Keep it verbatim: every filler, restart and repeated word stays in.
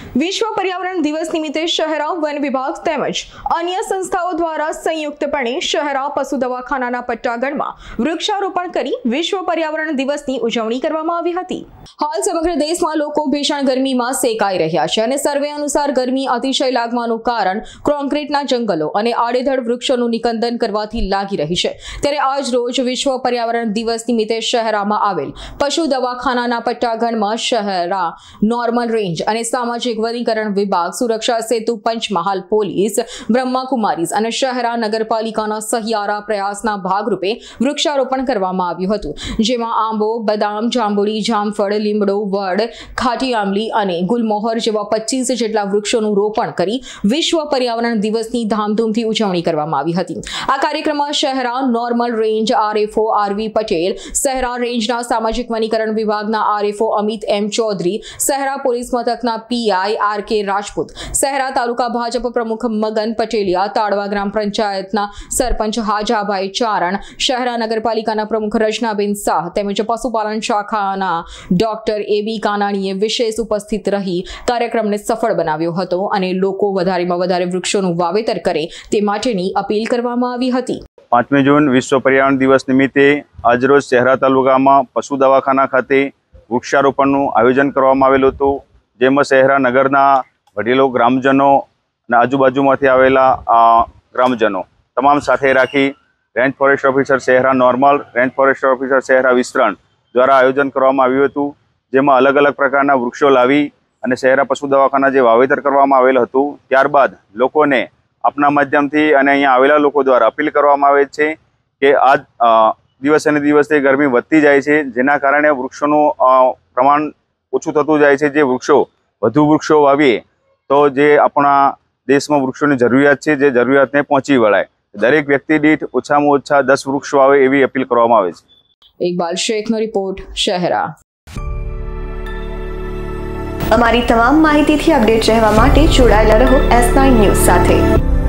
વિશ્વ પર્યાવરણ દિવસ નિમિત્તે શહેરા વન વિભાગ તેમજ અન્ય સંસ્થાઓ દ્વારા સંયુક્તપણે શહેરા પશુ દવાખાનાના પટ્ટાગણમાં વૃક્ષારોપણ કરી વિશ્વ પર્યાવરણ દિવસની ઉજવણી કરવામાં આવી હતી। હાલ સમગ્ર દેશમાં લોકો ભીષણ ગરમીમાં સેકાઈ રહ્યા છે અને સર્વે અનુસાર ગરમી અતિશય લાગવાનું કારણ કોન્ક્રીટના જંગલો અને આડેધડ વૃક્ષોનું નિકંદન કરવાથી લાગી રહી છે। ત્યારે આજ રોજ વિશ્વ પર્યાવરણ દિવસ નિમિત્તે શહેરામાં આવેલ પશુ દવાખાનાના પટ્ટાગણમાં શહેરા નોર્મલ રેન્જ અને સામાજિક વનીકરણ વિભાગ, સુરક્ષા સેતુ, પંચમહાલ પોલીસ, બ્રહ્માકુમારીઝ અને શહેરા નગરપાલિકાના સહિયારા પ્રયાસના ભાગરૂપે વૃક્ષારોપણ કરવામાં આવ્યું હતું, જેમાં આંબો, બદામ, જાંબુડી, જામફળ, લીમડો, વડ, ખાટી આંબલી અને ગુલમોહર જેવા પચીસ જેટલા વૃક્ષોનું રોપણ કરી વિશ્વ પર્યાવરણ દિવસની ધામધૂમથી ઉજવણી કરવામાં આવી હતી। આ કાર્યક્રમમાં Shehera normal range RFO R V Patel, Shehera રેન્જના સામાજિક વનીકરણ વિભાગના RFO Amit M Chaudhary, Shehera police મથકના PI R K Rajput, Shehera તાલુકા ભાજપ પ્રમુખ મગન પટેલિયા, તાળવા ગ્રામ પંચાયતના સરપંચ હાજાભાઈ ચારણ, શહેરા નગરપાલિકાના પ્રમુખ રચનાબેન શાહ તેમજ પશુપાલન શાખાના ડોક્ટર એ બી કાનાણીએ વિશેષ ઉપસ્થિત રહી કાર્યક્રમને સફળ બનાવ્યો હતો અને લોકો વધારેમાં વધારે વૃક્ષોનું વાવેતર કરે તે માટેની અપીલ કરવામાં આવી હતી। પાંચમી જૂન વિશ્વ પર્યાવરણ દિવસ નિમિત્તે આજરોજ શહેરા તાલુકામાં પશુ દવાખાના ખાતે વૃક્ષારોપણનું આયોજન કરવામાં આવેલું હતું, જેમાં શહેરા નગરના વડીલો, ગ્રામજનો અને આજુબાજુમાંથી આવેલા ગ્રામજનો તમામ સાથે રાખી range forest officer Shehera normal, range forest officer Shehera વિસ્તરણ દ્વારા આયોજન કરવામાં આવ્યું હતું, જેમાં અલગ અલગ પ્રકારના વૃક્ષો લાવી અને શહેરા પશુ દવાખાના જે વાવેતર કરવામાં આવેલ હતું, ત્યારબાદ લોકોને આપના માધ્યમથી અને અહીંયા આવેલા લોકો દ્વારા અપીલ કરવામાં આવે છે કે આ દિવસે ને દિવસે ગરમી વધતી જાય છે, જેના કારણે વૃક્ષોનું પ્રમાણ ઓછું થતું જાય છે। જે વૃક્ષો વધુ વૃક્ષો વાવીએ તો જે આપણા દેશમાં વૃક્ષોની જરૂરિયાત છે, જે જરૂરિયાતને પહોંચી વળાય, દરેક વ્યક્તિ દીઠ ઓછામાં ઓછા દસ વૃક્ષો આવે એવી અપીલ કરવામાં આવે છે। ઇકબાલ શેખનો રિપોર્ટ, શહેરા। અમારી તમામ માહિતીથી અપડેટ રહેવા માટે જોડાયેલા રહો એસ નાઇન ન્યૂઝ સાથે।